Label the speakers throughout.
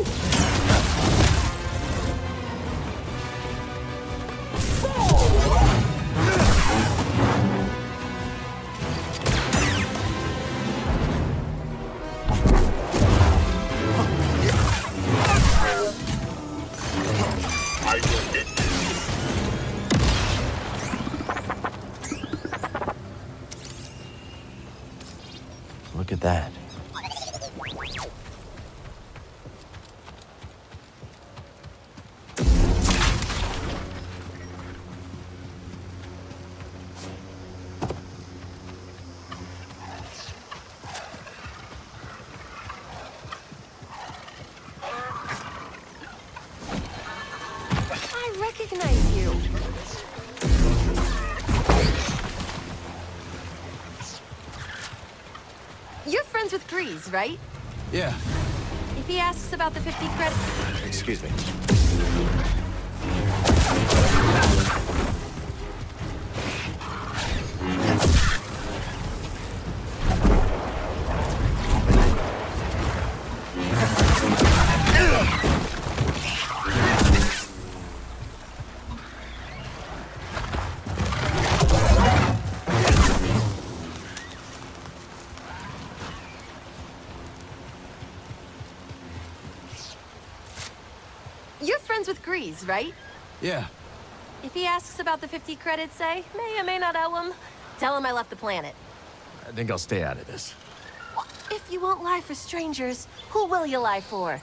Speaker 1: Look at that.
Speaker 2: I recognize you. You're friends with Grease, right?
Speaker 3: Yeah.
Speaker 2: If he asks about the 50 credits...
Speaker 1: Excuse me.
Speaker 2: You're friends with Grease, right?
Speaker 3: Yeah.
Speaker 2: If he asks about the 50 credits, say, may or may not owe him, tell him I left the planet.
Speaker 1: I think I'll stay out of this.
Speaker 2: If you won't lie for strangers, who will you lie for?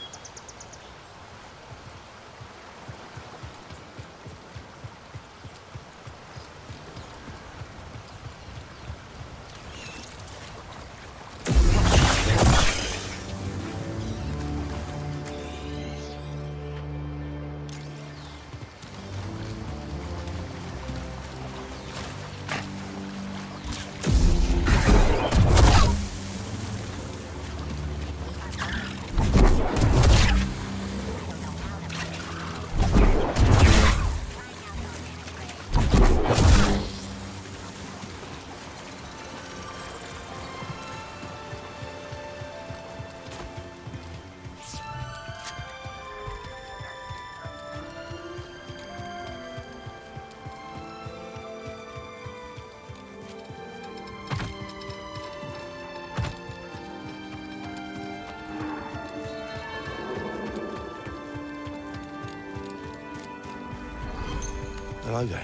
Speaker 1: The logo.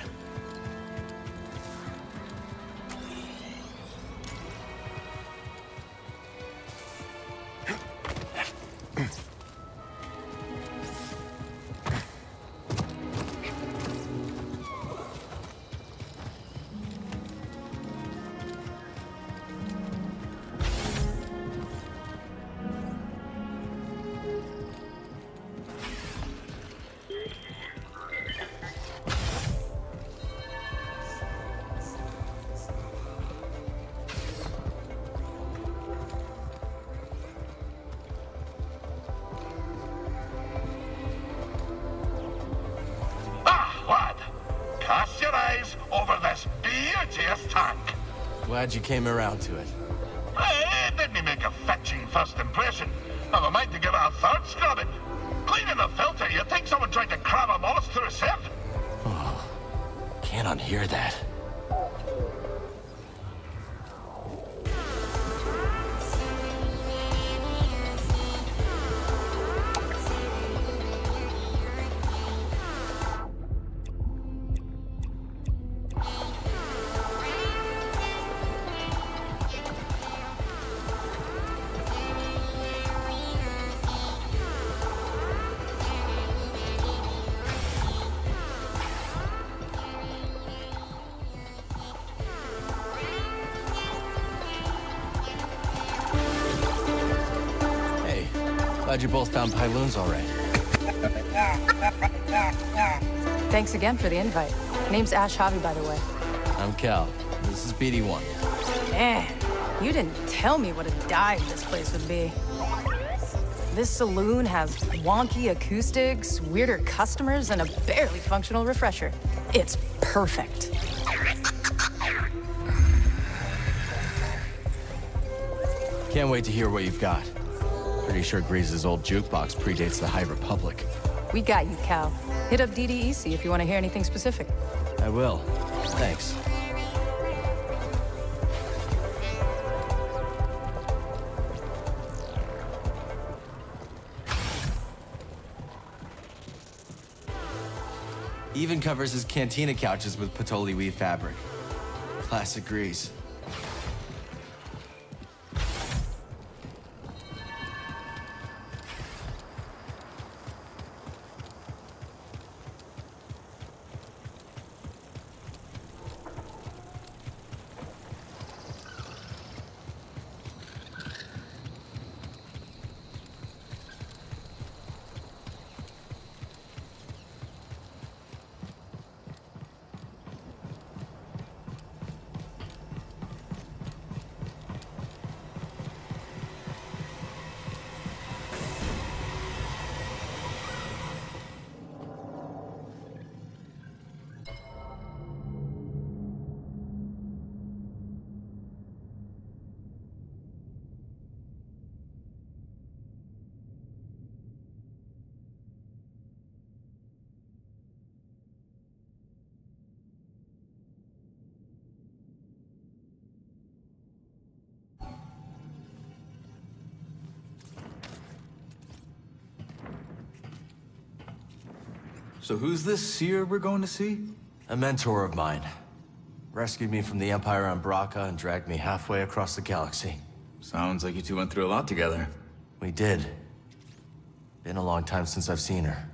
Speaker 1: Glad you came around to it.
Speaker 4: Didn't he make a fetching first impression? Have a mind to give it a third scrubbing. Cleaning the filter, you'd think someone tried to crab a moss through a sieve.
Speaker 1: Oh, can't unhear that. Glad you both found Pyloon's all right.
Speaker 5: Thanks again for the invite. Name's Ash Javi, by the way.
Speaker 1: I'm Cal. This is BD1.
Speaker 5: Man, you didn't tell me what a dive this place would be. This saloon has wonky acoustics, weirder customers, and a barely functional refresher. It's perfect.
Speaker 1: Can't wait to hear what you've got. Pretty sure Grease's old jukebox predates the High Republic.
Speaker 5: We got you, Cal. Hit up DDEC if you want to hear anything specific.
Speaker 1: I will. Thanks. He even covers his cantina couches with patchouli weave fabric. Classic Grease.
Speaker 3: So who's this seer we're going to see?
Speaker 1: A mentor of mine. Rescued me from the Empire on Bracca and dragged me halfway across the galaxy.
Speaker 3: Sounds like you two went through a lot together.
Speaker 1: We did. Been a long time since I've seen her.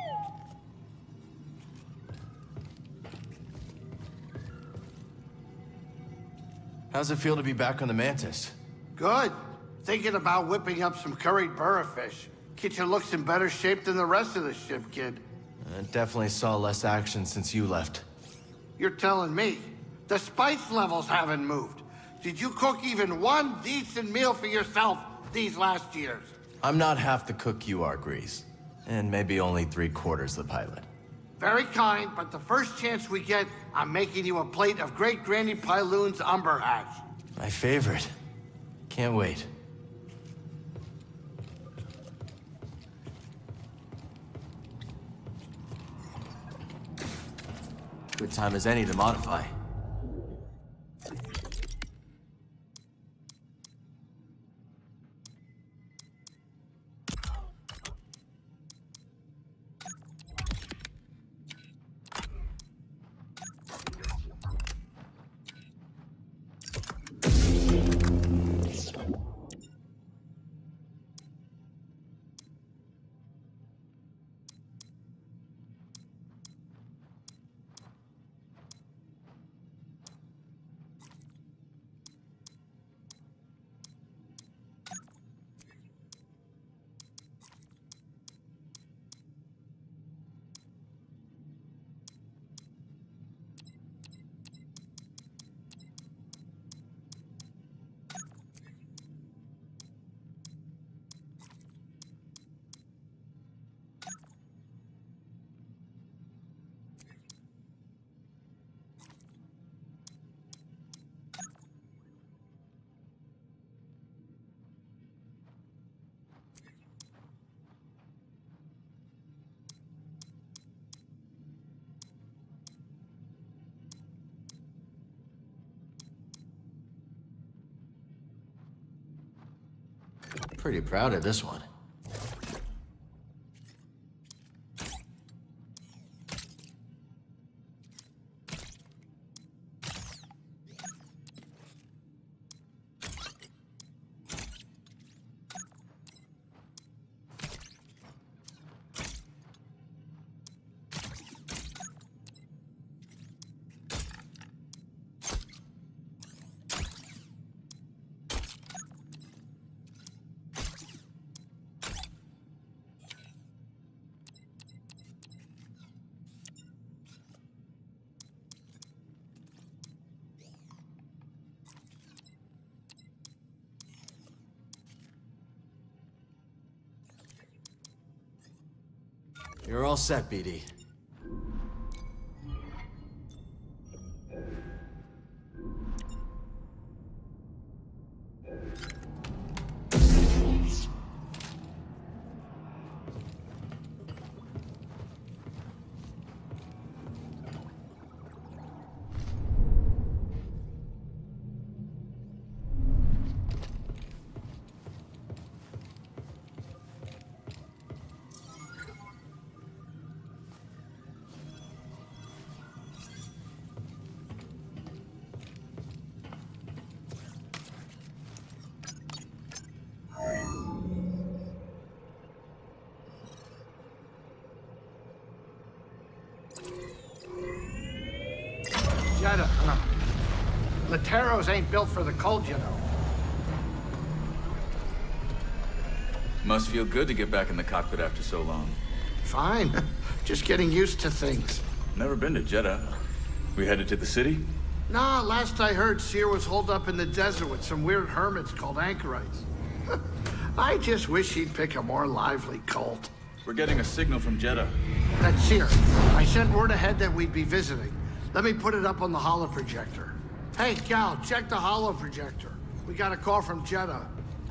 Speaker 1: How's it feel to be back on the Mantis?
Speaker 6: Good. Thinking about whipping up some curried burrafish. Kitchen looks in better shape than the rest of the ship, kid.
Speaker 1: I definitely saw less action since you left.
Speaker 6: You're telling me. The spice levels haven't moved. Did you cook even one decent meal for yourself these last years?
Speaker 1: I'm not half the cook you are, Grease. And maybe only 3/4 the pilot.
Speaker 6: Very kind, but the first chance we get, I'm making you a plate of Great Granny Pyloon's umber hash.
Speaker 1: My favorite. Can't wait. Good time as any to modify. Pretty proud of this one. You're all set, BD.
Speaker 6: Jeddah. Lateros ain't built for the cold, you know.
Speaker 3: Must feel good to get back in the cockpit after so long.
Speaker 6: Fine. Just getting used to things.
Speaker 3: Never been to Jeddah. We headed to the city?
Speaker 6: Nah, last I heard, Seer was holed up in the desert with some weird hermits called anchorites. I just wish he'd pick a more lively cult.
Speaker 3: We're getting a signal from Jeddah.
Speaker 6: That's Seer. I sent word ahead that we'd be visiting. Let me put it up on the holoprojector. Hey, Cal, check the holoprojector. We got a call from Jeddah.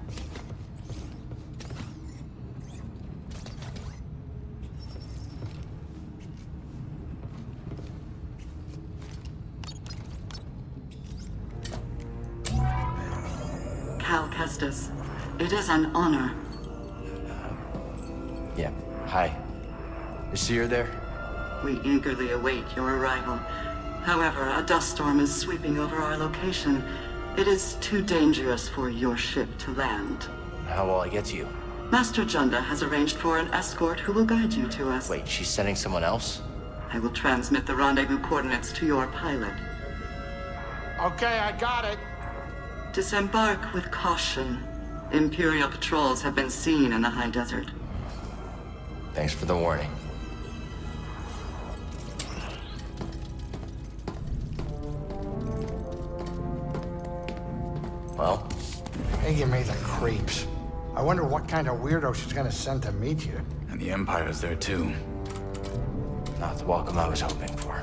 Speaker 7: Cal Kestis, it is an honor.
Speaker 1: Yeah, hi. Is Seer there?
Speaker 7: We eagerly await your arrival. However, a dust storm is sweeping over our location. It is too dangerous for your ship to land.
Speaker 1: How will I get to you?
Speaker 7: Master Junda has arranged for an escort who will guide you to us.
Speaker 1: Wait, she's sending someone else?
Speaker 7: I will transmit the rendezvous coordinates to your pilot.
Speaker 6: Okay, I got it.
Speaker 7: Disembark with caution. Imperial patrols have been seen in the high desert.
Speaker 1: Thanks for the warning. Well?
Speaker 6: Hey, you made the creeps. I wonder what kind of weirdo she's gonna send to meet you.
Speaker 3: And the Empire's there too.
Speaker 1: Not the welcome I was hoping for.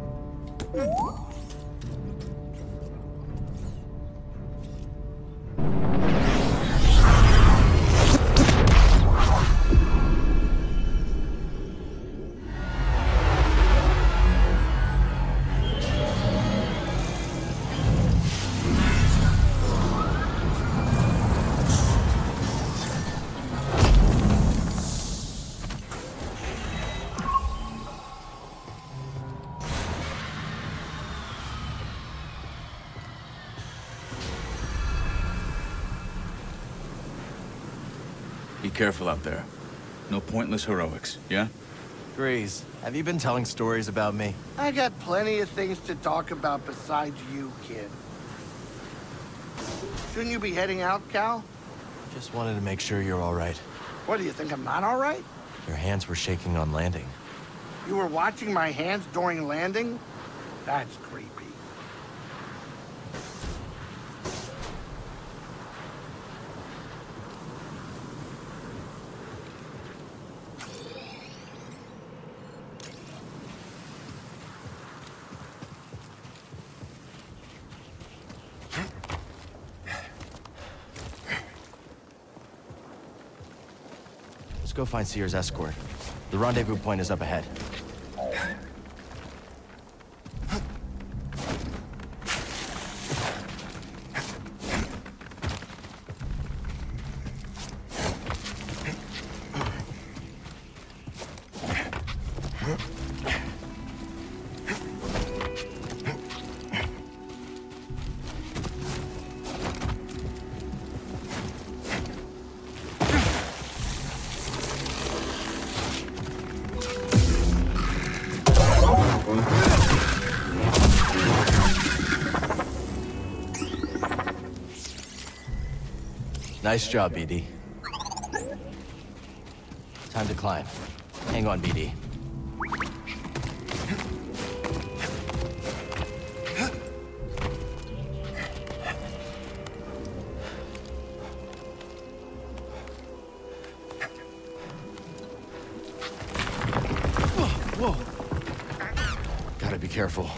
Speaker 3: Be careful out there. No pointless heroics, yeah?
Speaker 1: Grease, have you been telling stories about me?
Speaker 6: I got plenty of things to talk about besides you, kid. Shouldn't you be heading out, Cal?
Speaker 1: Just wanted to make sure you're all right.
Speaker 6: What, do you think I'm not all right?
Speaker 1: Your hands were shaking on landing.
Speaker 6: You were watching my hands during landing? That's creepy.
Speaker 1: Let's go find Seer's escort. The rendezvous point is up ahead. Nice job, BD. Time to climb. Hang on, BD. Whoa. Gotta be careful.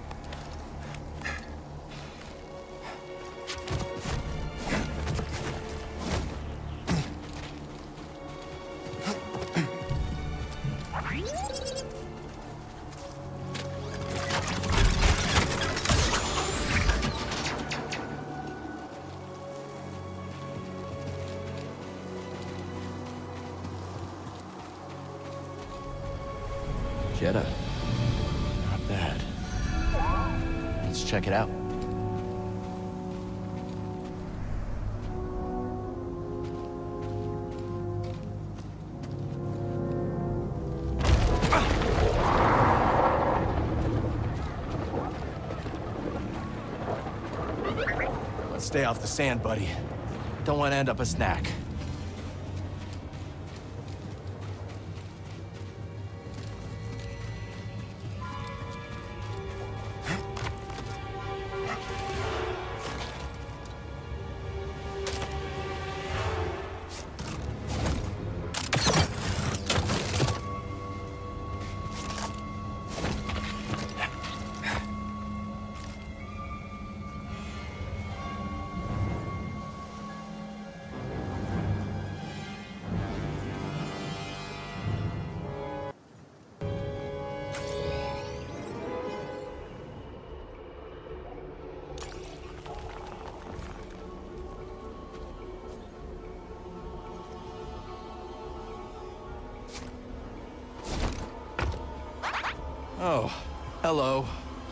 Speaker 1: Jeddah. Not bad. Let's check it out. Stay off the sand, buddy. Don't want to end up a snack. Oh, hello.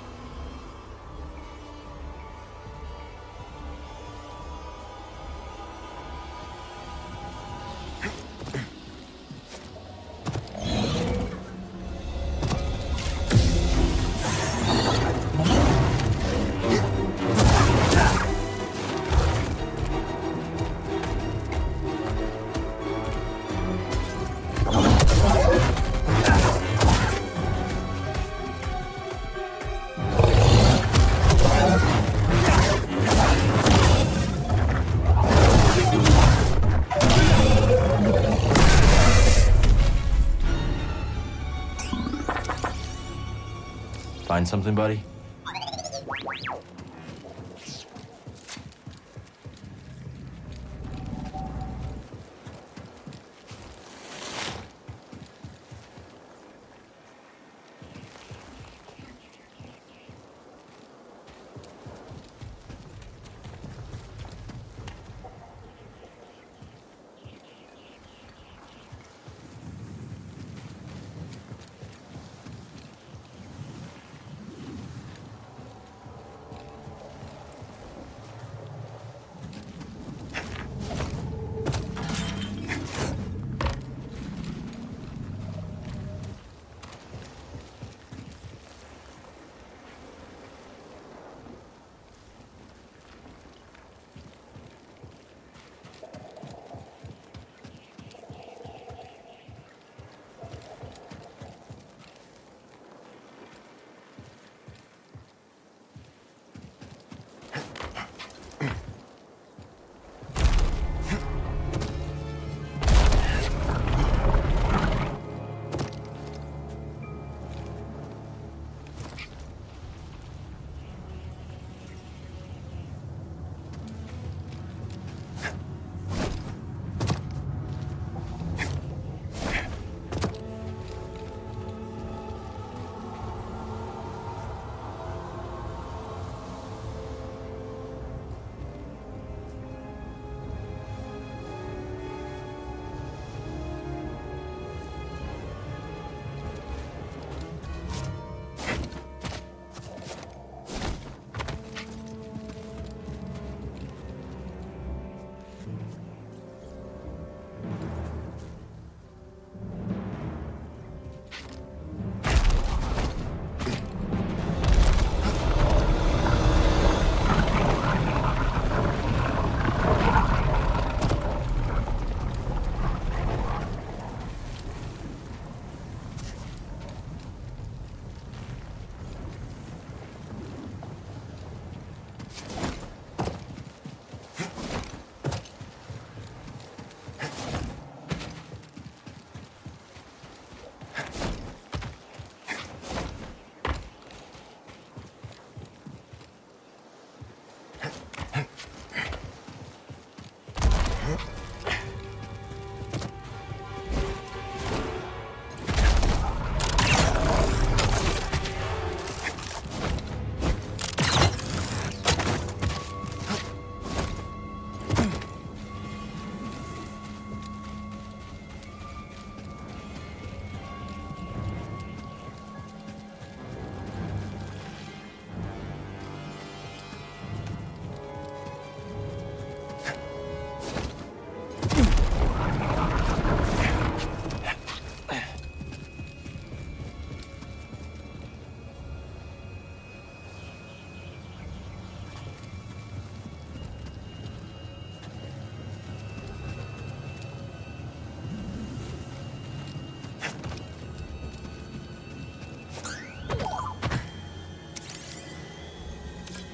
Speaker 1: Find something, buddy?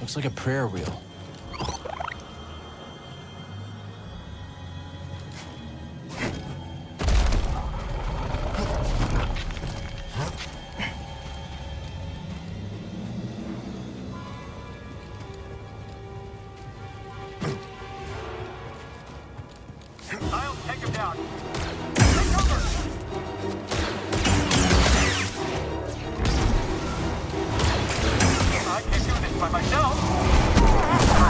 Speaker 1: Looks like a prayer wheel.
Speaker 8: I'll take him down. Take cover! I can't do this by myself.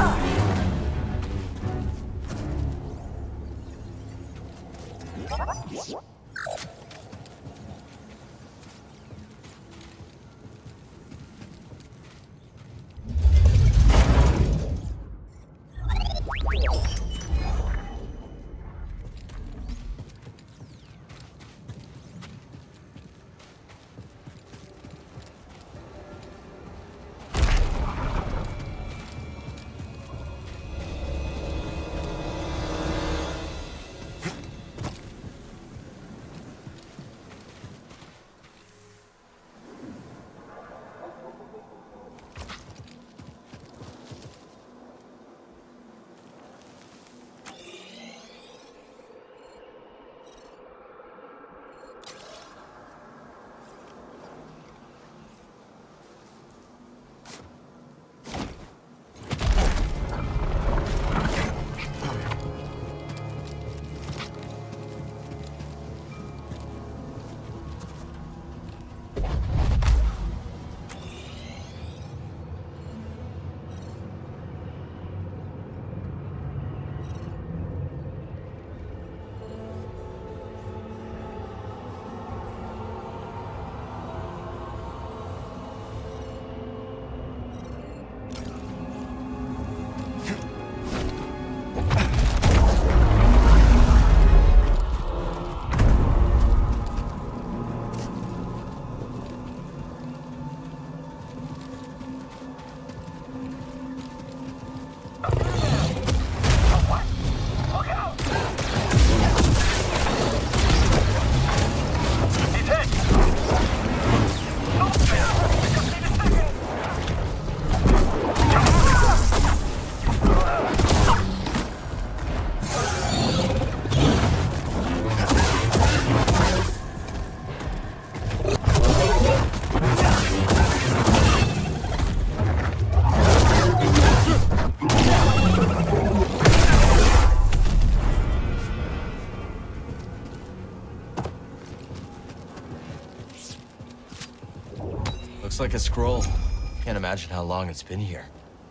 Speaker 1: Looks like a scroll. Can't imagine how long it's been here.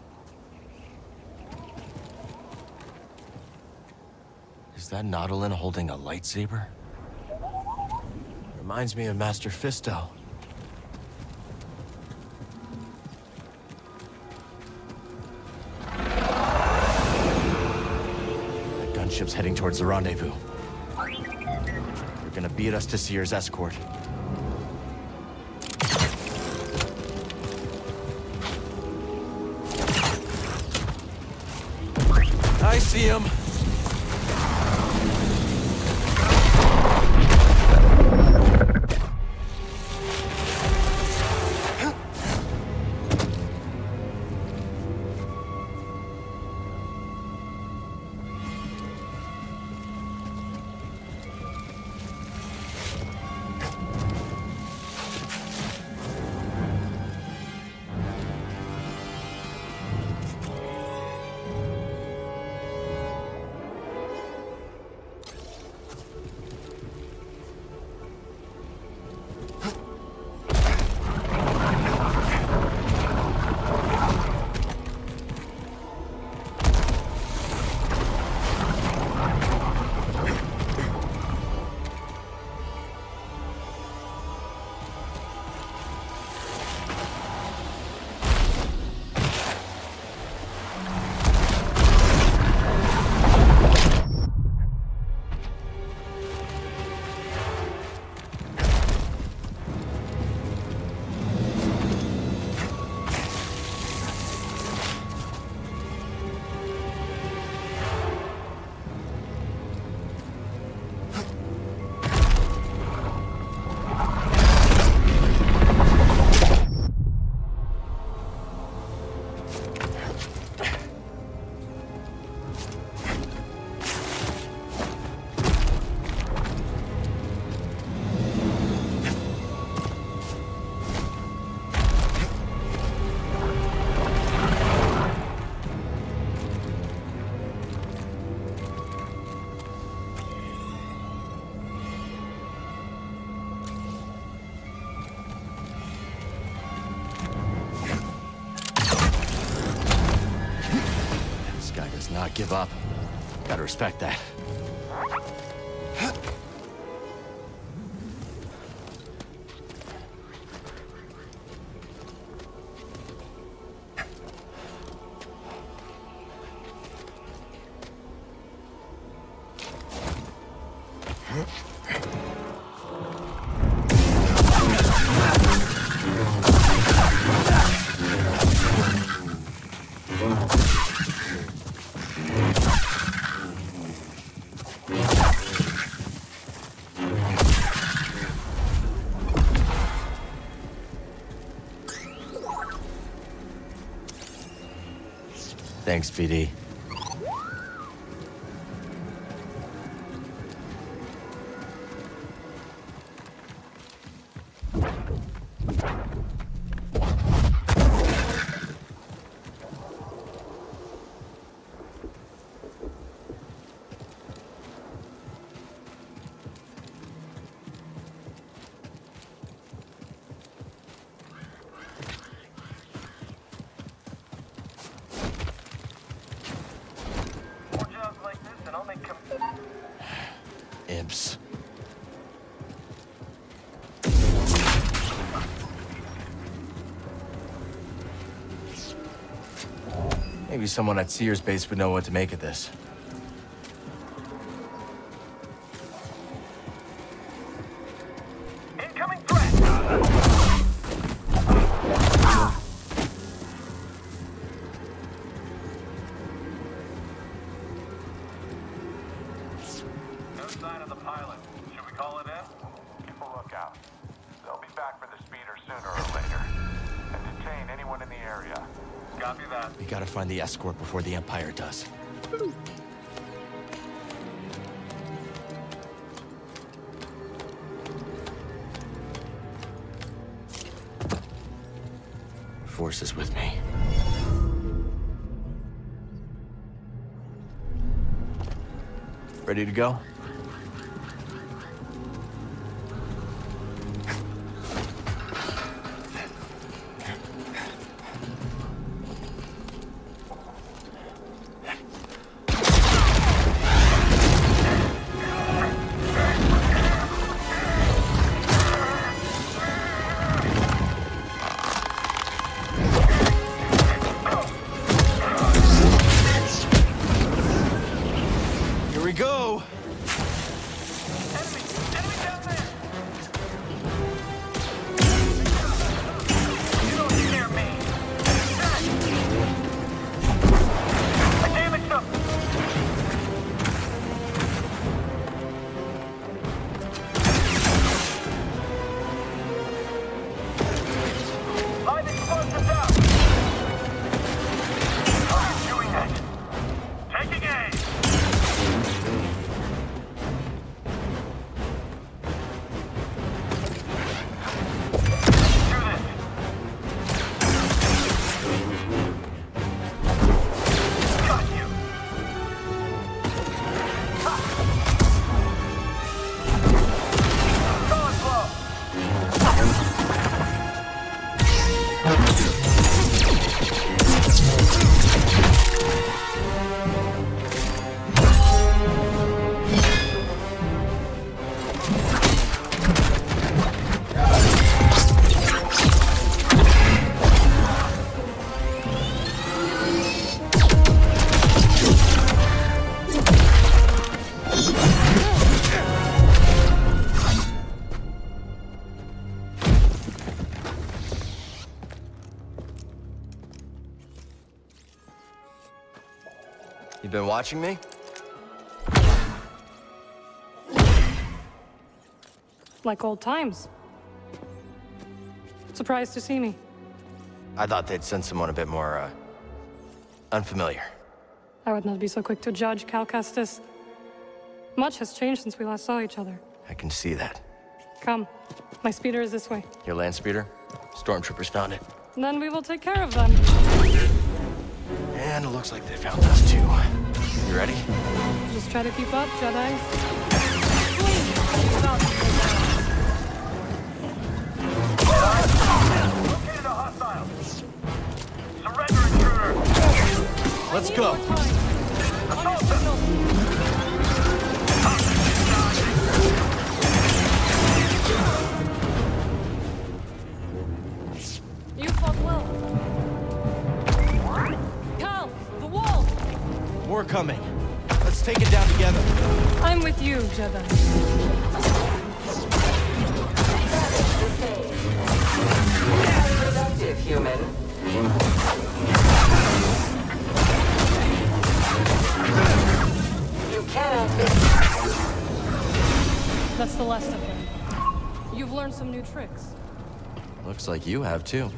Speaker 1: Is that Nautilin holding a lightsaber? Reminds me of Master Fisto. That gunship's heading towards the rendezvous. They're gonna beat us to Cere's escort. I see him. not give up. Gotta respect that. Thanks, BD. Imps. Maybe someone at Sears base would know what to make of this.
Speaker 8: Incoming threat! No sign of the pilot. Should we call it in? Keep a lookout. They'll be back for the speeder sooner or later. And detain anyone in the area. Copy that.
Speaker 1: We gotta find the escort before the Empire does. Force is with me. Ready to go? Here we go!
Speaker 8: Enemy down there! You don't scare me! I damaged them! Live explosives out! How are you doing that? Taking aim!
Speaker 1: You been watching me?
Speaker 9: Like old times. Surprised to see me.
Speaker 1: I thought they'd send someone a bit more, unfamiliar.
Speaker 9: I would not be so quick to judge, Cal Kestis. Much has changed since we last saw each other.
Speaker 1: I can see that.
Speaker 9: Come. My speeder is this way.
Speaker 1: Your land speeder? Stormtroopers found it.
Speaker 9: Then we will take care of them.
Speaker 1: And it looks like they found us too. You ready?
Speaker 9: Just try to keep up, Jedi.
Speaker 8: Located a hostile. Surrender, intruder.
Speaker 1: Let's go.
Speaker 9: signal. You fought well. Cal, the wall!
Speaker 1: More coming. Let's take it down together.
Speaker 9: I'm with you, Jedi.
Speaker 7: Productive, human. You cannot be...
Speaker 9: That's the last of them. You've learned some new tricks.
Speaker 1: Looks like you have too.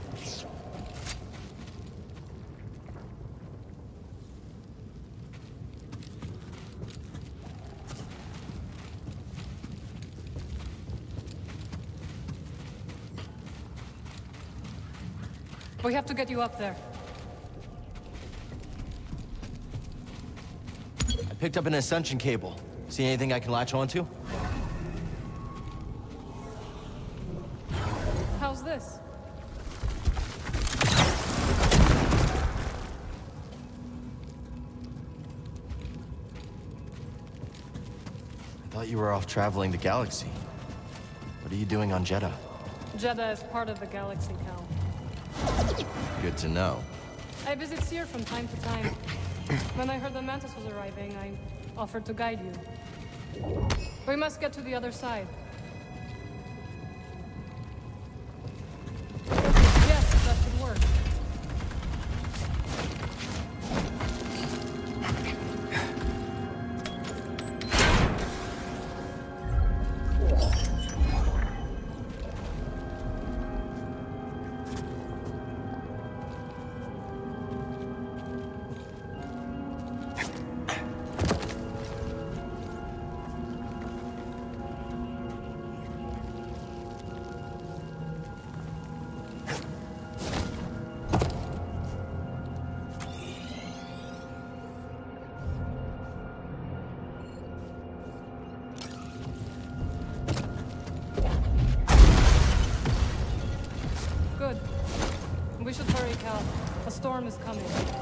Speaker 9: We have to get you up there.
Speaker 1: I picked up an ascension cable. See anything I can latch onto?
Speaker 9: How's this?
Speaker 1: I thought you were off traveling the galaxy. What are you doing on Jeddah?
Speaker 9: Jeddah is part of the galaxy, Cal.
Speaker 1: Good to know.
Speaker 9: I visit Seer from time to time. When I heard the Mantis was arriving, I offered to guide you. We must get to the other side. Yes, that should work. Good. We should hurry, Cal. A storm is coming.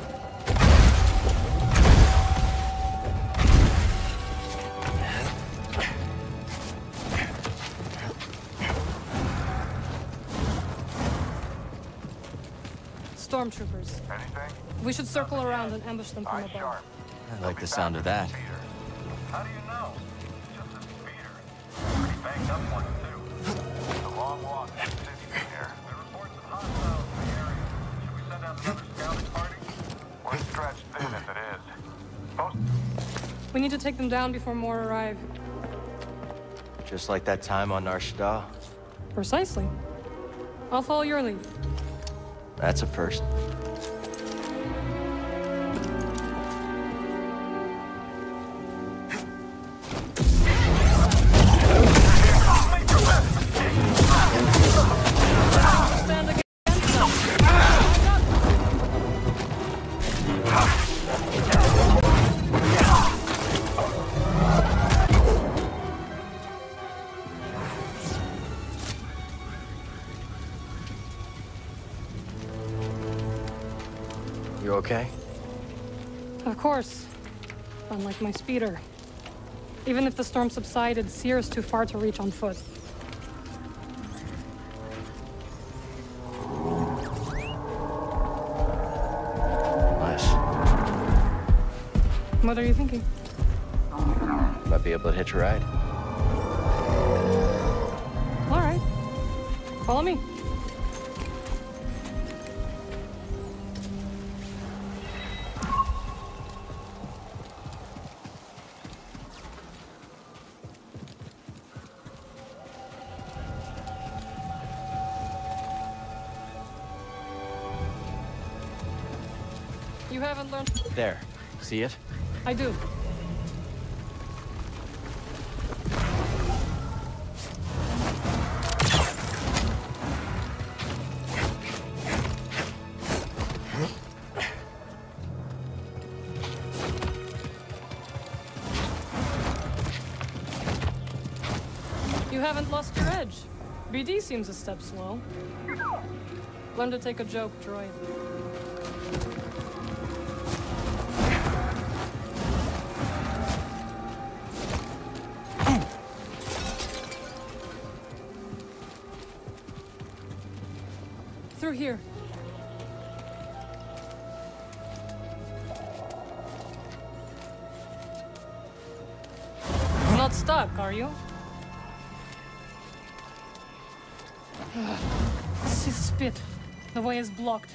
Speaker 9: Stormtroopers.
Speaker 8: Anything?
Speaker 9: We should circle around and ambush them from
Speaker 8: Eyes
Speaker 9: above.
Speaker 8: sharp.
Speaker 1: I like the sound of that.
Speaker 8: How do you know? Just a speeder. Pretty banged up one, too. It's a long walk to the city from here. There are reports of hostiles in the area. Should we send out another scouting party? We're stretched thin as it is. Post...
Speaker 9: We need to take them down before more arrive.
Speaker 1: Just like that time on Nar Shaddaa.
Speaker 9: Precisely. I'll follow your lead.
Speaker 1: That's a first.
Speaker 9: Stand against them.
Speaker 1: You okay?
Speaker 9: Of course. Unlike my speeder. Even if the storm subsided, Seer is too far to reach on foot.
Speaker 1: Nice.
Speaker 9: What are you thinking?
Speaker 1: Might be able to hitch a ride.
Speaker 9: All right. Follow me. You haven't learned...
Speaker 1: There. See it?
Speaker 9: I do. You haven't lost your edge. BD seems a step slow. Learn to take a joke, droid. Through here. You're not stuck, are you? This is spit. The way is blocked.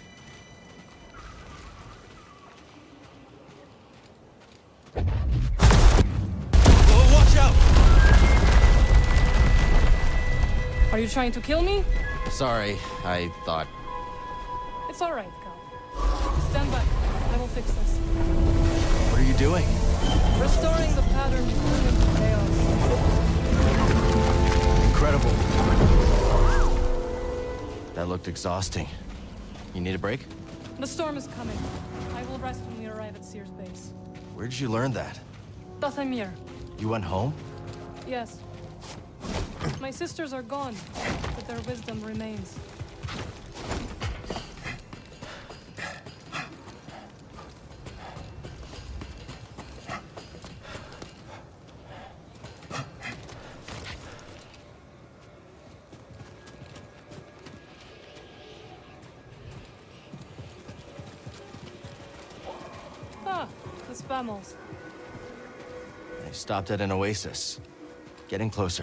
Speaker 1: Watch out!
Speaker 9: Are you trying to kill me?
Speaker 1: Sorry, I thought...
Speaker 9: It's all right, Cal. Stand back. I will fix this.
Speaker 1: What are you doing?
Speaker 9: Restoring the pattern into chaos.
Speaker 1: Incredible. That looked exhausting. You need a break?
Speaker 9: The storm is coming. I will rest when we arrive at Sears base.
Speaker 1: Where did you learn that?
Speaker 9: Dathamir.
Speaker 1: You went home?
Speaker 9: Yes. My sisters are gone, but their wisdom remains. Ah, the Spammels.
Speaker 1: I stopped at an oasis. Getting closer.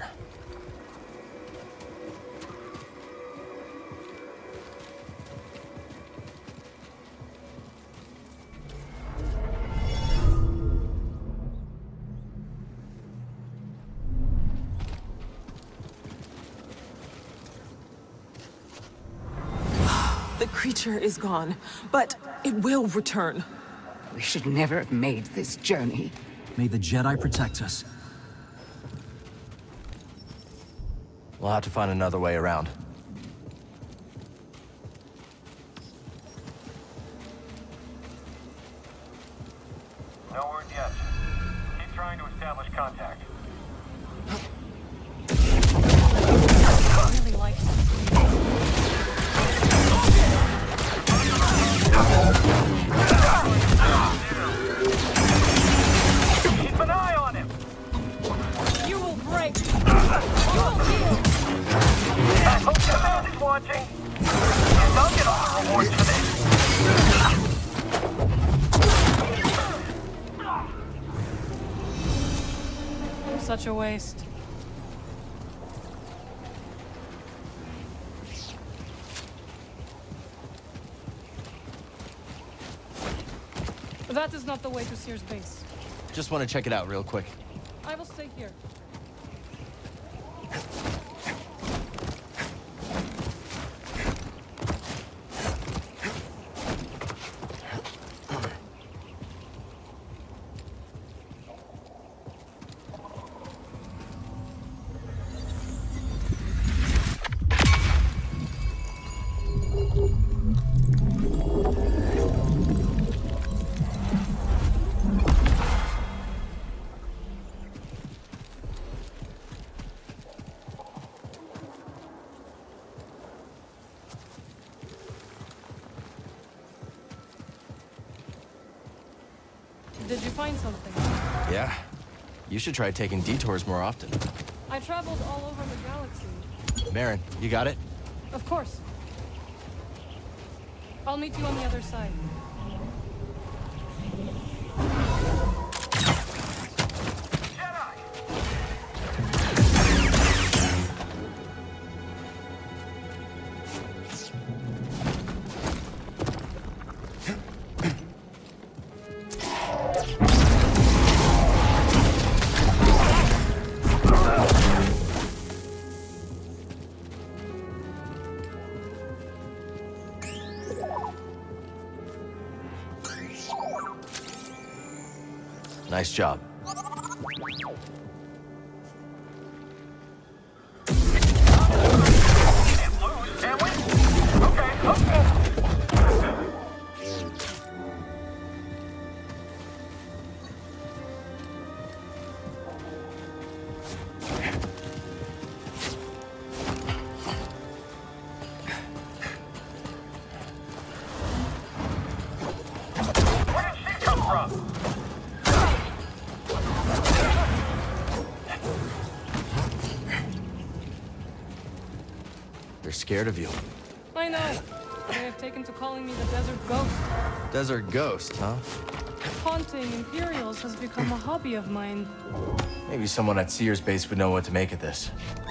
Speaker 10: The creature is gone, but it will return.
Speaker 11: We should never have made this journey.
Speaker 12: May the Jedi protect us.
Speaker 1: We'll have to find another way around.
Speaker 8: No word yet. Keep trying to establish contact.
Speaker 9: I really like this.
Speaker 8: Keep an eye on him!
Speaker 9: You will break!
Speaker 8: I hope Command is watching! And I'll get all the rewards for this!
Speaker 9: Such a waste. That is not the way to Sears base.
Speaker 1: Just want to check it out real quick.
Speaker 9: I will stay here. Did you find something?
Speaker 1: Yeah. You should try taking detours more often.
Speaker 9: I traveled all over the galaxy.
Speaker 1: Marin, you got it?
Speaker 9: Of course. I'll meet you on the other side.
Speaker 1: Nice job. They're scared of you.
Speaker 9: I know. They have taken to calling me the Desert Ghost.
Speaker 1: Desert Ghost, huh?
Speaker 9: Haunting Imperials has become a hobby of mine.
Speaker 1: Maybe someone at Sears Base would know what to make of this.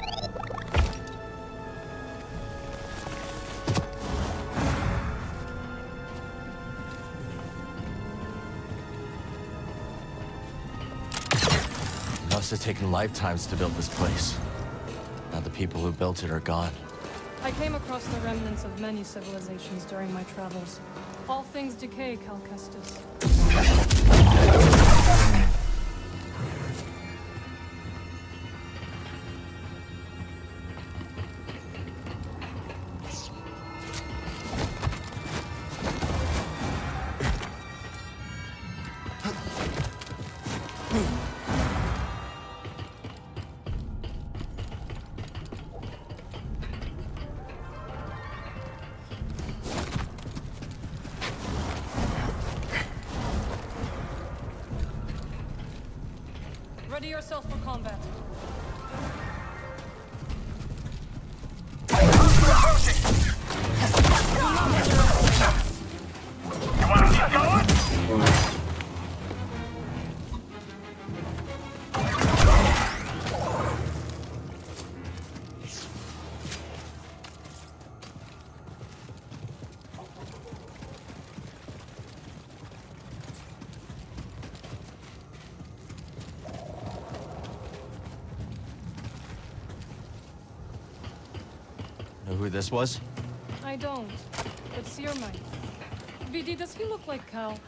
Speaker 1: Must have taken lifetimes to build this place. Now the people who built it are gone.
Speaker 9: I came across the remnants of many civilizations during my travels. All things decay, Cal Kestis. Ready yourself for combat.
Speaker 4: You wanna keep going?
Speaker 1: Know who this was?
Speaker 9: I don't, but Seer might. VD, does he look like Cal?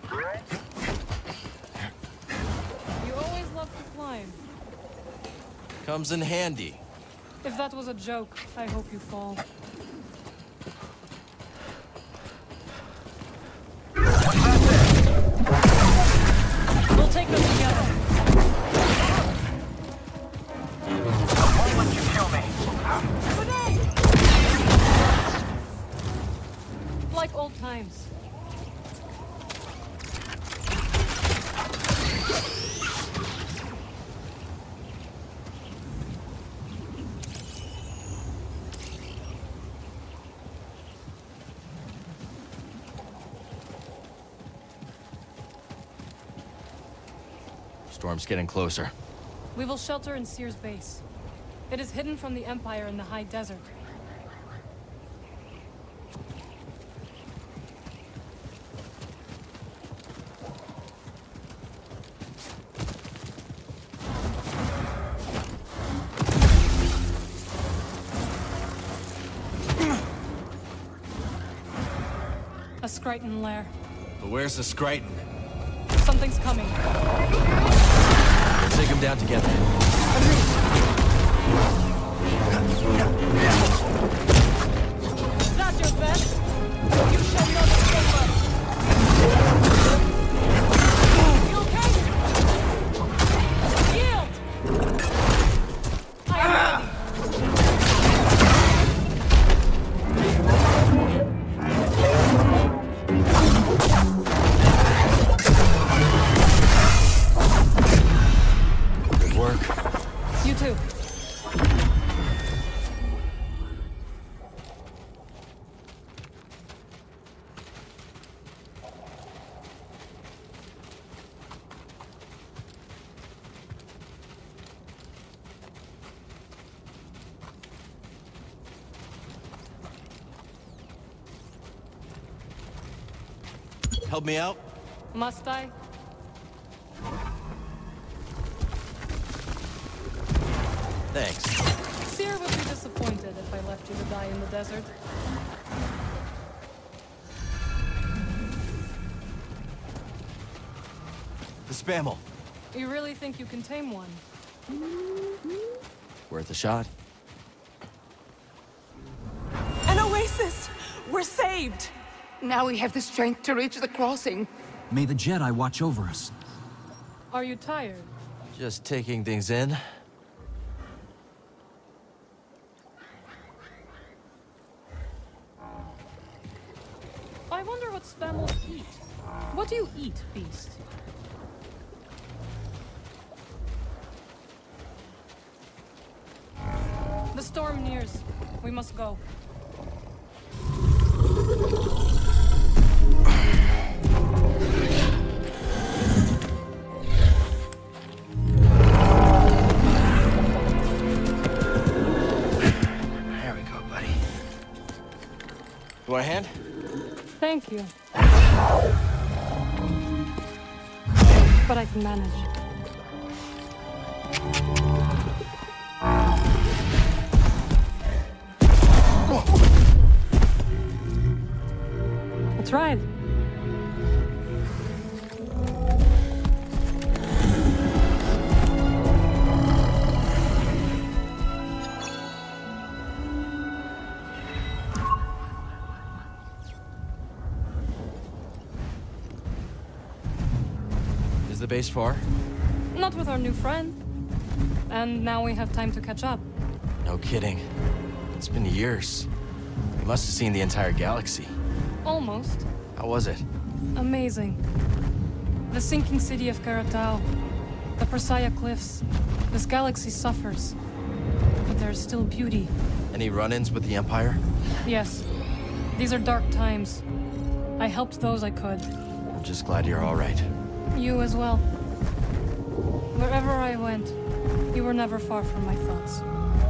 Speaker 9: You always love to climb.
Speaker 1: Comes in handy.
Speaker 9: If that was a joke, I hope you fall. We'll take them together.
Speaker 8: I won't let you kill me.
Speaker 9: Like old times.
Speaker 1: Storm's getting closer.
Speaker 9: We will shelter in Sears Base. It is hidden from the Empire in the high desert. A Skryton lair.
Speaker 1: But where's the Skryton?
Speaker 9: Something's coming.
Speaker 1: We'll take him down together.
Speaker 9: Is that your best? You shall not escape us. You okay? Yield! I am ready.
Speaker 1: Good work.
Speaker 9: You too.
Speaker 1: Help me out?
Speaker 9: Must I?
Speaker 1: Thanks.
Speaker 9: Seer would be disappointed if I left you to die in the desert.
Speaker 1: The Spammel.
Speaker 9: You really think you can tame one?
Speaker 1: Worth a shot.
Speaker 10: An oasis! We're saved!
Speaker 11: Now we have the strength to reach the crossing.
Speaker 12: May the Jedi watch over us.
Speaker 9: Are you tired?
Speaker 1: Just taking things in.
Speaker 9: I wonder what Spammels eat. What do you eat, beast? The storm nears. We must go.
Speaker 1: There we go, buddy. You want a hand?
Speaker 9: Thank you. But I can manage. That's right.
Speaker 1: Is the base far?
Speaker 9: Not with our new friend. And now we have time to catch up.
Speaker 1: No kidding. It's been years. You must have seen the entire galaxy.
Speaker 9: Almost.
Speaker 1: How was it?
Speaker 9: Amazing. The sinking city of Karatao. The Persaya Cliffs. This galaxy suffers. But there's still beauty.
Speaker 1: Any run-ins with the Empire?
Speaker 9: Yes. These are dark times. I helped those I could.
Speaker 1: I'm just glad you're all right.
Speaker 9: You as well. Wherever I went, you were never far from my thoughts.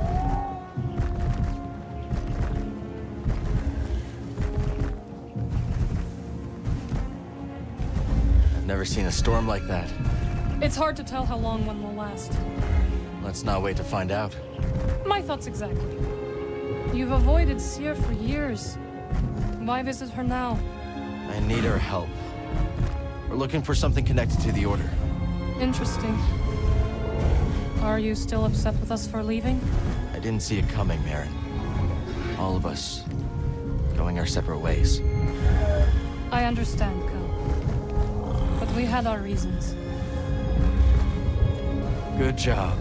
Speaker 1: I've never seen a storm like that.
Speaker 9: It's hard to tell how long one will last.
Speaker 1: Let's not wait to find out.
Speaker 9: My thoughts exactly. You've avoided Seer for years. Why visit her now?
Speaker 1: I need her help. We're looking for something connected to the Order.
Speaker 9: Interesting. Are you still upset with us for leaving?
Speaker 1: I didn't see it coming, Merrin. All of us going our separate ways.
Speaker 9: I understand, Cal. But we had our reasons.
Speaker 1: Good job.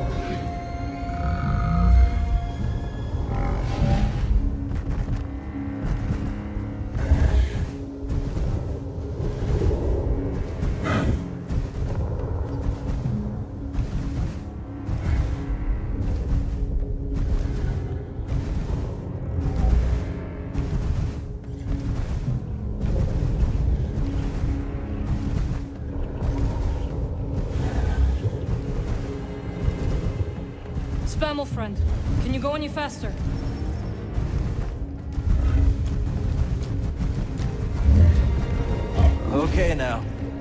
Speaker 9: Spammel friend, can you go any faster?
Speaker 1: Okay now.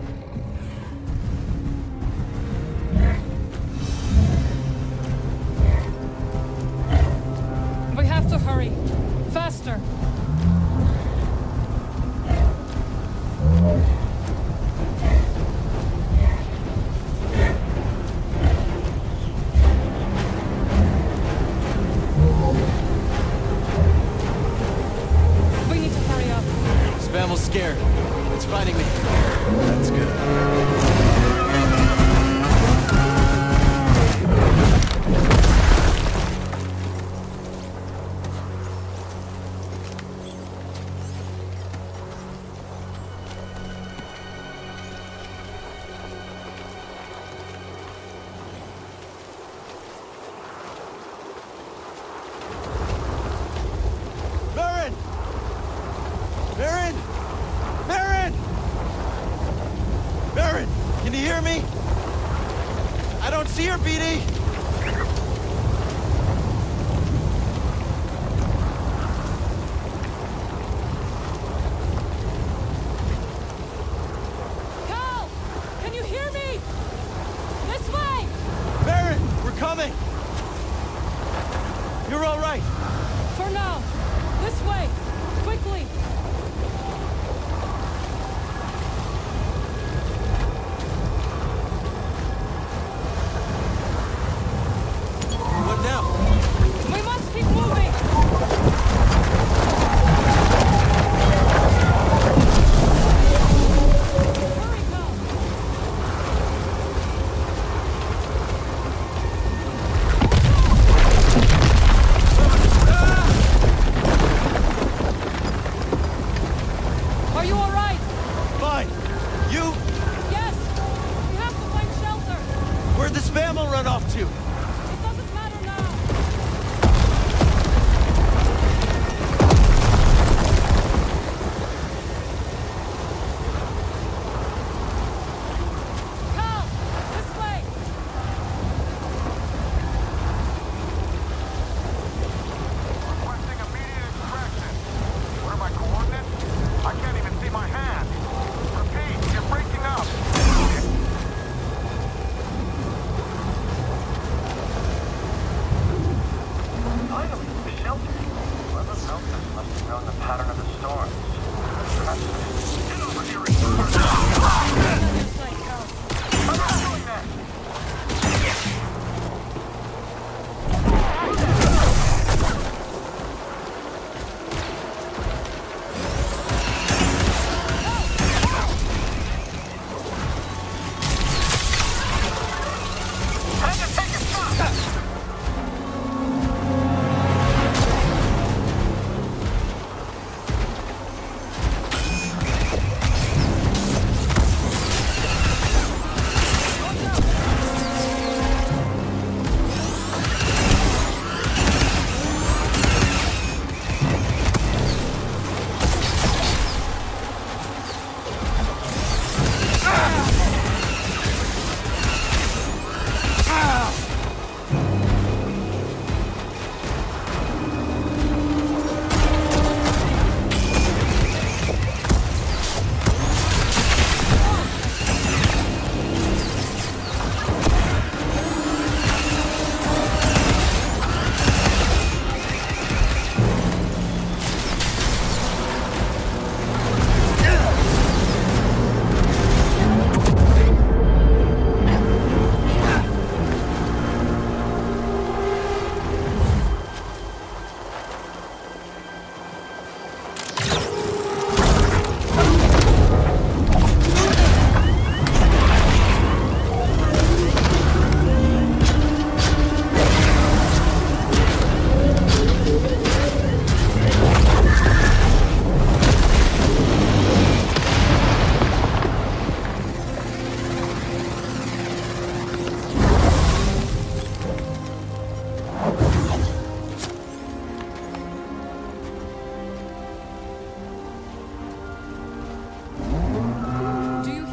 Speaker 9: We have to hurry. Faster. We need to hurry up.
Speaker 1: Spammel's scared. It's fighting me. That's good. Merrin! Merrin! Merrin! Merrin! Can you hear me? I don't see her, BD!
Speaker 9: Cal! Can you hear me? This way!
Speaker 1: Merrin! We're coming! You're all right!
Speaker 9: For now. This way. Quickly.
Speaker 1: What now?
Speaker 9: We must keep moving. Hurry, Cal.
Speaker 8: Milton must have known the pattern of the storms. Impressive.
Speaker 4: Get over here and start.
Speaker 8: How are you doing that?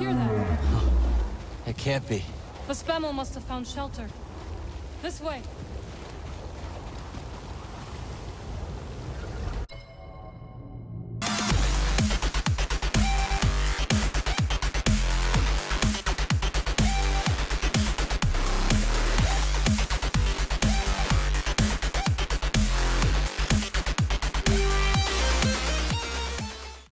Speaker 1: It can't be.
Speaker 9: The Spamel must have found shelter. This way.